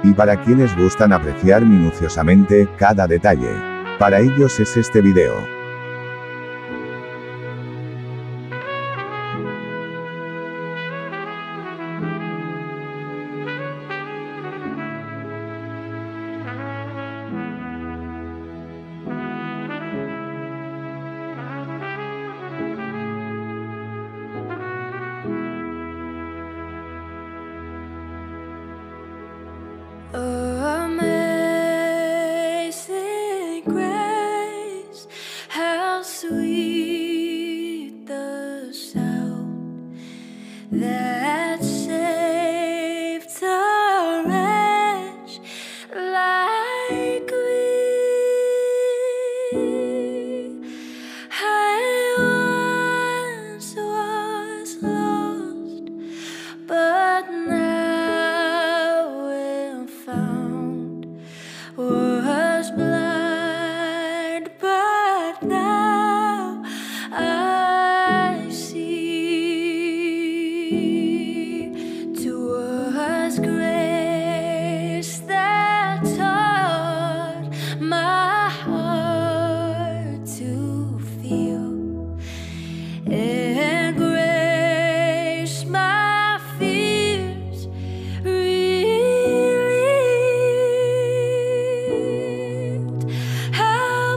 y para quienes gustan apreciar minuciosamente cada detalle. Para ellos es este video. Amazing grace, how sweet the sound that saved a wretch like me. I once was lost, but now am found. Was blind, but now I see. 'Twas grace that taught my heart to feel, and grace my fears relieved. How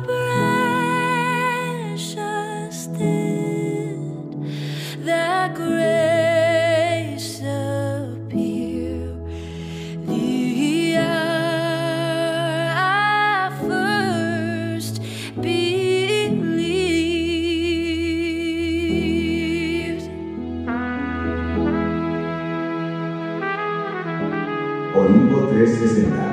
precious did that grace appear the hour I first believed. Olimpo 360.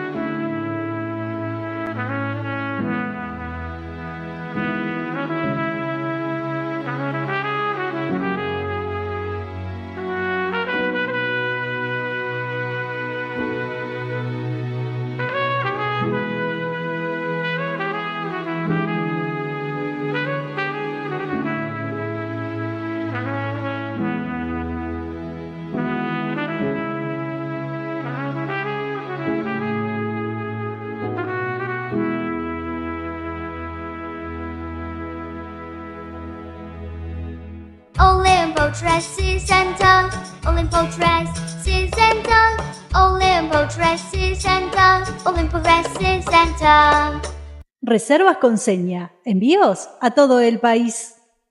Olimpo Tracy Center, Olimpo Tracy Center, Olimpo Tracy Center, Olimpo Tracy Center. Reservas con seña. Envíos a todo el país.